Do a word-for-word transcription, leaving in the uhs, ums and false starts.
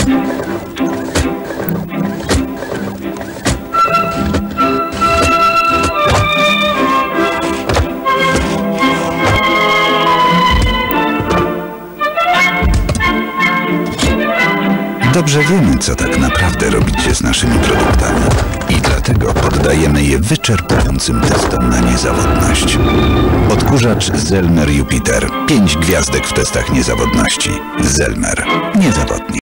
Dobrze wiemy, co tak naprawdę robicie z naszymi produktami i dlatego poddajemy je wyczerpującym testom na niezawodność. Odkurzacz Zelmer Jupiter. Pięć gwiazdek w testach niezawodności. Zelmer. Niezawodnie.